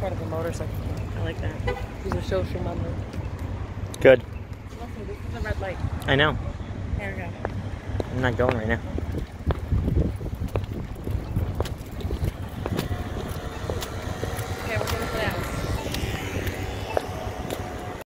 part of a motorcycle. I like that. These are social memories. Good. Also, this is a red light. I know. There we go. I'm not going right now.